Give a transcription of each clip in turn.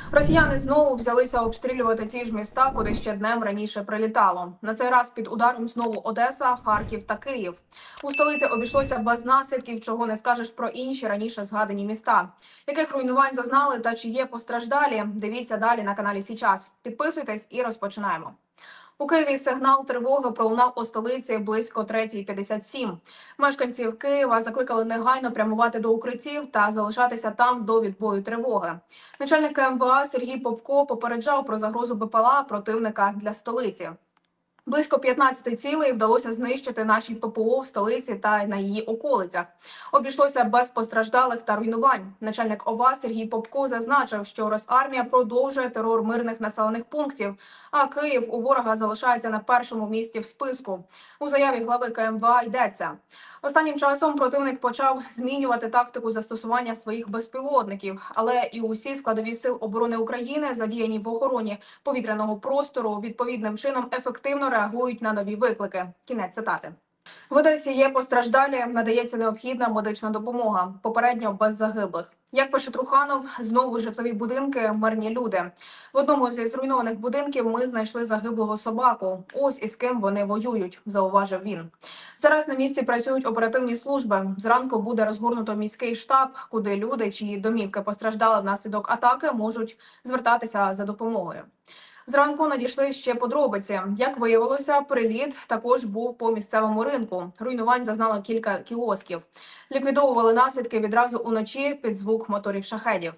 Росіяни знову взялися обстрілювати ті ж міста, куди ще днем раніше прилітало. На цей раз під ударом знову Одеса, Харків та Київ. У столиці обійшлося без наслідків, чого не скажеш про інші раніше згадані міста. Яких руйнувань зазнали та чи є постраждалі? Дивіться далі на каналі Січас. Підписуйтесь і розпочинаємо. У Києві сигнал тривоги пролунав у столиці близько 3:57. Мешканців Києва закликали негайно прямувати до укриттів та залишатися там до відбою тривоги. Начальник МВА Сергій Попко попереджав про загрозу БПЛА противника для столиці. Близько 15 цілей вдалося знищити нашій ППО в столиці та на її околицях. Обійшлося без постраждалих та руйнувань. Начальник ОВА Сергій Попко зазначив, що Росармія продовжує терор мирних населених пунктів, а Київ у ворога залишається на першому місці в списку. У заяві глави КМВА йдеться: останнім часом противник почав змінювати тактику застосування своїх безпілотників, але і усі складові сил оборони України, задіяні в охороні повітряного простору, відповідним чином ефективно реагують на нові виклики. Кінець цитати. В Одесі є постраждалі, надається необхідна медична допомога. Попередньо без загиблих. Як пише Труханов, знову житлові будинки, мирні люди. В одному зі зруйнованих будинків ми знайшли загиблого собаку. Ось із ким вони воюють, зауважив він. Зараз на місці працюють оперативні служби. Зранку буде розгорнуто міський штаб, куди люди, чиї домівки постраждали внаслідок атаки, можуть звертатися за допомогою. Зранку надійшли ще подробиці. Як виявилося, приліт також був по місцевому ринку. Руйнувань зазнало кілька кіосків. Ліквідовували наслідки відразу уночі під звук моторів шахедів.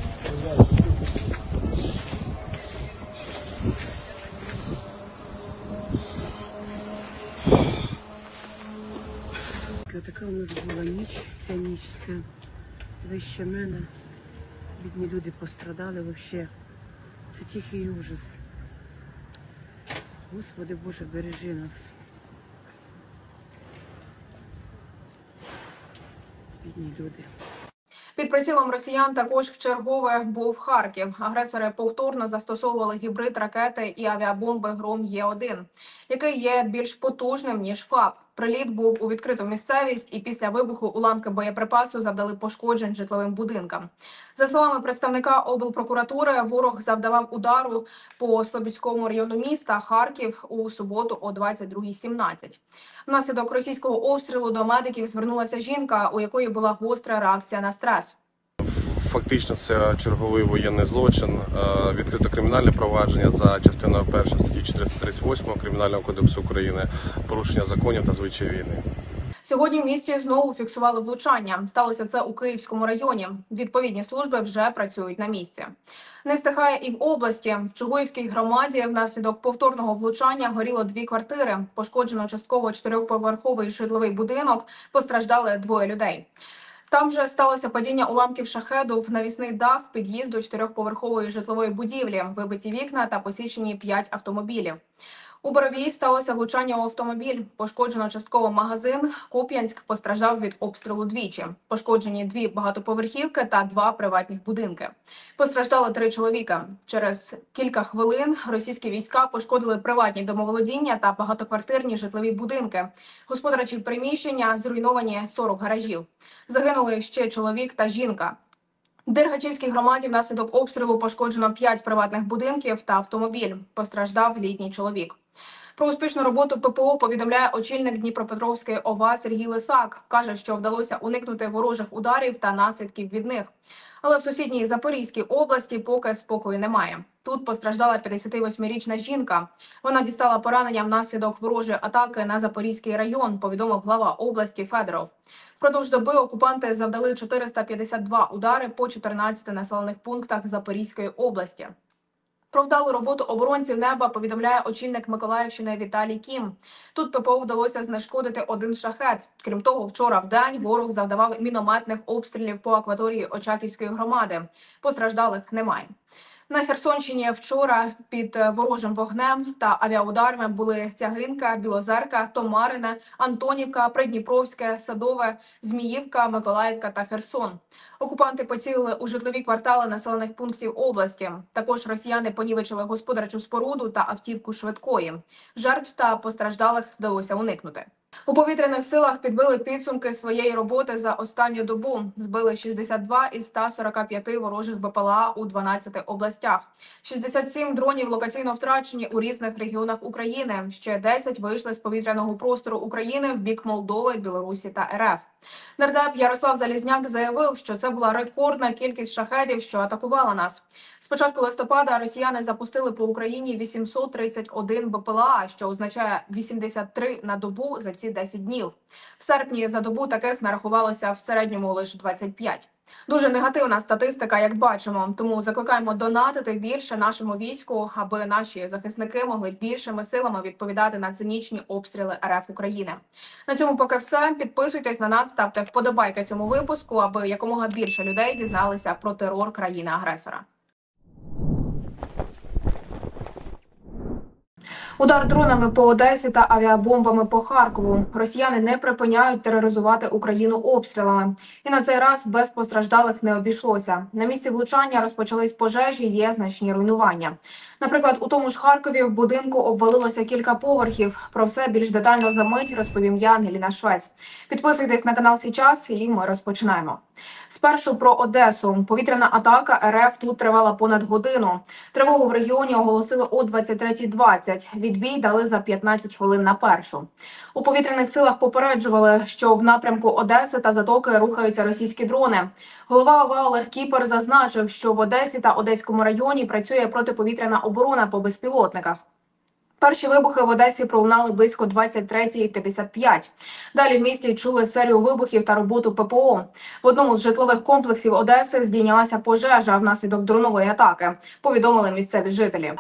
Така у нас була ніч, ця ніч це вище мене. Бідні люди пострадали взагалі. Це тихий ужас. Господи Боже, бережи нас. Бідні люди. Під прицілом росіян також вчергове був Харків. Агресори повторно застосовували гібрид ракети і авіабомби «Гром-Є-1», який є більш потужним, ніж ФАБ. Приліт був у відкриту місцевість, і після вибуху уламки боєприпасу завдали пошкоджень житловим будинкам. За словами представника облпрокуратури, ворог завдавав удару по Слобідському району міста Харків у суботу о 22:17. Внаслідок російського обстрілу до медиків звернулася жінка, у якої була гостра реакція на стрес. Фактично це черговий воєнний злочин, відкрито кримінальне провадження за частиною 1 статті 438 Кримінального кодексу України, порушення законів та звичаїв війни. Сьогодні в місті знову фіксували влучання. Сталося це у Київському районі. Відповідні служби вже працюють на місці. Не стихає і в області. В Чугуївській громаді внаслідок повторного влучання горіло 2 квартири. Пошкоджено частково 4-поверховий житловий будинок. Постраждали 2 людей. Там же сталося падіння уламків шахеду в навісний дах під'їзду 4-поверхової житлової будівлі, вибиті вікна та посічені 5 автомобілів. У Боровій сталося влучання у автомобіль. Пошкоджено частково магазин. Куп'янськ постраждав від обстрілу двічі. Пошкоджені 2 багатоповерхівки та 2 приватних будинки. Постраждали 3 чоловіка. Через кілька хвилин російські війська пошкодили приватні домоволодіння та багатоквартирні житлові будинки. Господарчі приміщення, зруйновані 40 гаражів. Загинули ще чоловік та жінка. В Дергачівській громаді внаслідок обстрілу пошкоджено 5 приватних будинків та автомобіль. Постраждав літній чоловік. Про успішну роботу ППО повідомляє очільник Дніпропетровської ОВА Сергій Лисак. Каже, що вдалося уникнути ворожих ударів та наслідків від них. Але в сусідній Запорізькій області поки спокою немає. Тут постраждала 58-річна жінка. Вона дістала поранення внаслідок ворожої атаки на Запорізький район, повідомив глава області Федоров. Впродовж доби окупанти завдали 452 удари по 14 населених пунктах Запорізької області. Про вдалу роботу оборонців неба повідомляє очільник Миколаївщини Віталій Кім. Тут ППО вдалося знешкодити 1 шахет. Крім того, вчора вдень ворог завдавав мінометних обстрілів по акваторії Очаківської громади. Постраждалих немає. На Херсонщині вчора під ворожим вогнем та авіаударами були Тягинка, Білозерка, Томарине, Антонівка, Придніпровське, Садове, Зміївка, Миколаївка та Херсон. Окупанти поцілили у житлові квартали населених пунктів області. Також росіяни понівечили господарчу споруду та автівку швидкої. Жертв та постраждалих вдалося уникнути. У повітряних силах підбили підсумки своєї роботи за останню добу. Збили 62 із 145 ворожих БПЛА у 12 областях. 67 дронів локаційно втрачені у різних регіонах України. Ще 10 вийшли з повітряного простору України в бік Молдови, Білорусі та РФ. Нардеп Ярослав Залізняк заявив, що це була рекордна кількість шахедів, що атакувала нас. З початку листопада росіяни запустили по Україні 831 БПЛА, що означає 83 на добу за ці 10 днів. В серпні за добу таких нарахувалося в середньому лише 25. Дуже негативна статистика, як бачимо. Тому закликаємо донатити більше нашому війську, аби наші захисники могли більшими силами відповідати на цинічні обстріли РФ України. На цьому поки все. Підписуйтесь на нас, ставте вподобайки цьому випуску, аби якомога більше людей дізналися про терор країни-агресора. Удар дронами по Одесі та авіабомбами по Харкову. Росіяни не припиняють тероризувати Україну обстрілами. І на цей раз без постраждалих не обійшлося. На місці влучання розпочались пожежі, є значні руйнування. Наприклад, у тому ж Харкові в будинку обвалилося кілька поверхів. Про все більш детально за мить розповім я, Ангеліна Швець. Підписуйтесь на канал «Сейчас» і ми розпочинаємо. Спершу про Одесу. Повітряна атака РФ тут тривала понад годину. Тривогу в регіоні оголосили о 23:20. Відбій дали за 15 хвилин на першу. У повітряних силах попереджували, що в напрямку Одеси та Затоки рухаються російські дрони. Голова ОВА Олег Кіпер зазначив, що в Одесі та Одеському районі працює протиповітряна оборона по безпілотниках. Перші вибухи в Одесі пролунали близько 23:55. Далі в місті чули серію вибухів та роботу ППО. В одному з житлових комплексів Одеси здійнялася пожежа внаслідок дронової атаки, повідомили місцеві жителі.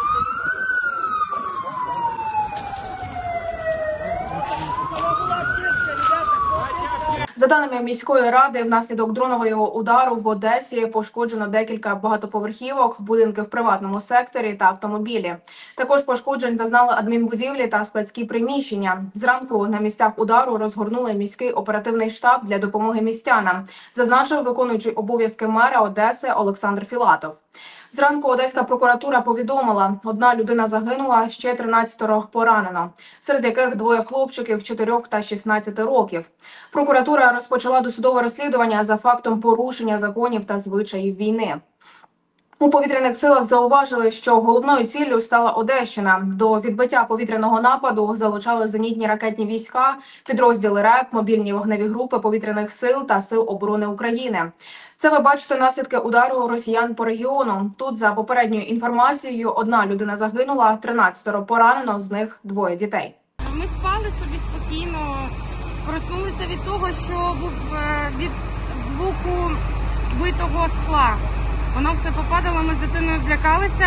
За даними міської ради, внаслідок дронового удару в Одесі пошкоджено декілька багатоповерхівок, будинки в приватному секторі та автомобілі. Також пошкоджень зазнали адмінбудівлі та складські приміщення. Зранку на місцях удару розгорнули міський оперативний штаб для допомоги містянам, зазначив виконуючий обов'язки мера Одеси Олександр Філатов. Зранку Одеська прокуратура повідомила, одна людина загинула, ще 13 поранено, серед яких 2 хлопчиків 4 та 16 років. Прокуратура розпочала досудове розслідування за фактом порушення законів та звичаїв війни. У повітряних силах зауважили, що головною ціллю стала Одещина. До відбиття повітряного нападу залучали зенітні ракетні війська, підрозділи РЕП, мобільні вогневі групи повітряних сил та Сил оборони України. Це ви бачите наслідки удару росіян по регіону. Тут, за попередньою інформацією, одна людина загинула, 13 поранено, з них 2 дітей. Ми спали собі спокійно, проснулися від того, що був від звуку битого скла. Воно все попадало, ми з дитиною злякалися.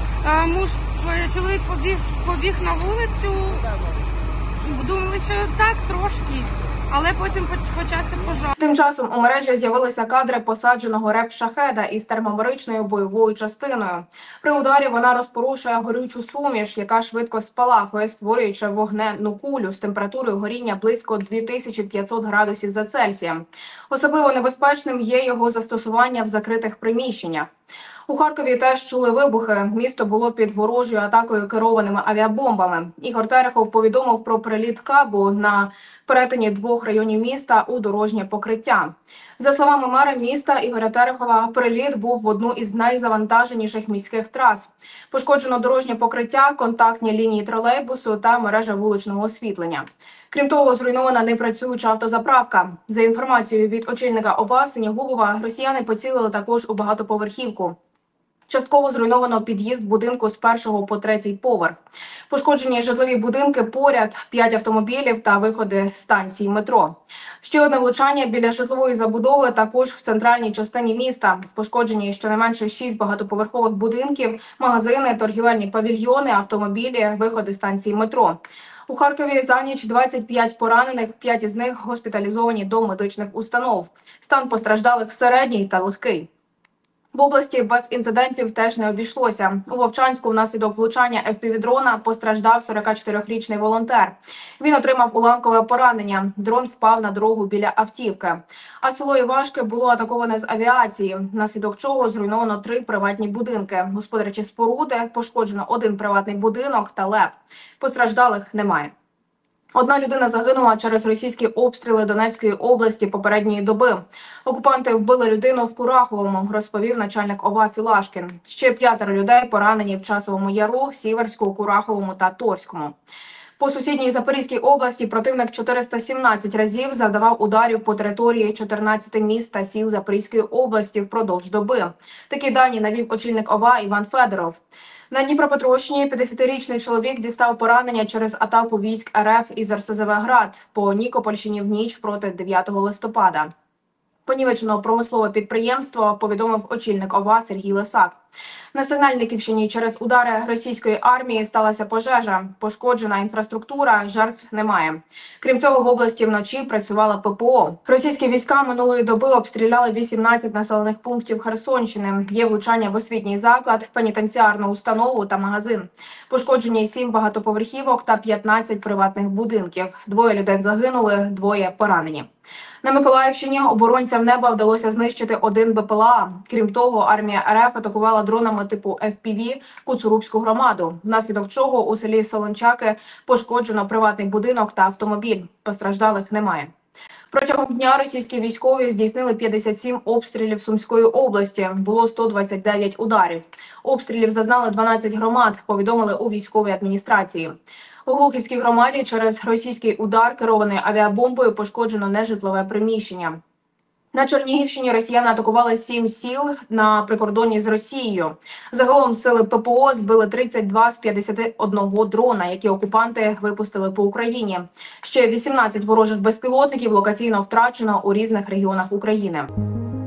Чоловік побіг на вулицю, думали, що так, трошки, але потім почався пожар. Тим часом у мережі з'явилися кадри посадженого РЕП-шахеда із термобаричною бойовою частиною. При ударі вона розпорушує горючу суміш, яка швидко спалахує, створюючи вогненну кулю з температурою горіння близько 2500 градусів за Цельсієм. Особливо небезпечним є його застосування в закритих приміщеннях. У Харкові теж чули вибухи. Місто було під ворожою атакою керованими авіабомбами. Ігор Терехов повідомив про приліт кабу на перетині 2 районів міста у дорожнє покриття. За словами мера міста Ігоря Терехова, приліт був в одну із найзавантаженіших міських трас. Пошкоджено дорожнє покриття, контактні лінії тролейбусу та мережа вуличного освітлення. Крім того, зруйнована непрацююча автозаправка. За інформацією від очільника ОВА Синягубова, росіяни поцілили також у багатоповерхівку. Частково зруйновано під'їзд будинку з 1 по 3 поверх. Пошкоджені житлові будинки поряд, 5 автомобілів та виходи станції метро. Ще одне влучання біля житлової забудови також в центральній частині міста. Пошкоджені щонайменше 6 багатоповерхових будинків, магазини, торгівельні павільйони, автомобілі, виходи станції метро. У Харкові за ніч 25 поранених, 5 із них госпіталізовані до медичних установ. Стан постраждалих середній та легкий. В області без інцидентів теж не обійшлося. У Вовчанську внаслідок влучання FPV-дрона постраждав 44-річний волонтер. Він отримав уламкове поранення. Дрон впав на дорогу біля автівки. А село Івашки було атаковане з авіації, внаслідок чого зруйновано 3 приватні будинки, господарчі споруди, пошкоджено 1 приватний будинок та ЛЕП. Постраждалих немає. Одна людина загинула через російські обстріли Донецької області попередньої доби. Окупанти вбили людину в Кураховому, розповів начальник ОВА Філашкін. Ще 5 людей поранені в Часовому Яру, Сіверську, Кураховому та Торському. По сусідній Запорізькій області противник 417 разів завдавав ударів по території 14 міст та сіл Запорізької області впродовж доби. Такі дані навів очільник ОВА Іван Федоров. На Дніпропетровщині 50-річний чоловік дістав поранення через атаку військ РФ із РСЗВ «Град» по Нікопольщині в ніч проти 9 листопада. Понівечено промислове підприємство, повідомив очільник ОВА Сергій Лисак. На Сигнальниківщині через удари російської армії сталася пожежа. Пошкоджена інфраструктура, жертв немає. Крім цього, в області вночі працювала ППО. Російські війська минулої доби обстріляли 18 населених пунктів Херсонщини. Є влучання в освітній заклад, пенітенціарну установу та магазин. Пошкоджені 7 багатоповерхівок та 15 приватних будинків. 2 людей загинули, 2 поранені. На Миколаївщині оборонцям неба вдалося знищити 1 БПЛА. Крім того, армія РФ атакувала дронами типу FPV Куцурубську громаду, внаслідок чого у селі Солончаки пошкоджено приватний будинок та автомобіль. Постраждалих немає. Протягом дня російські військові здійснили 57 обстрілів Сумської області. Було 129 ударів. Обстрілів зазнали 12 громад, повідомили у військовій адміністрації. У Глухівській громаді через російський удар керований авіабомбою пошкоджено нежитлове приміщення. На Чернігівщині росіяни атакували 7 сіл на прикордонні з Росією. Загалом сили ППО збили 32 з 51 дрона, які окупанти випустили по Україні. Ще 18 ворожих безпілотників локаційно втрачено у різних регіонах України.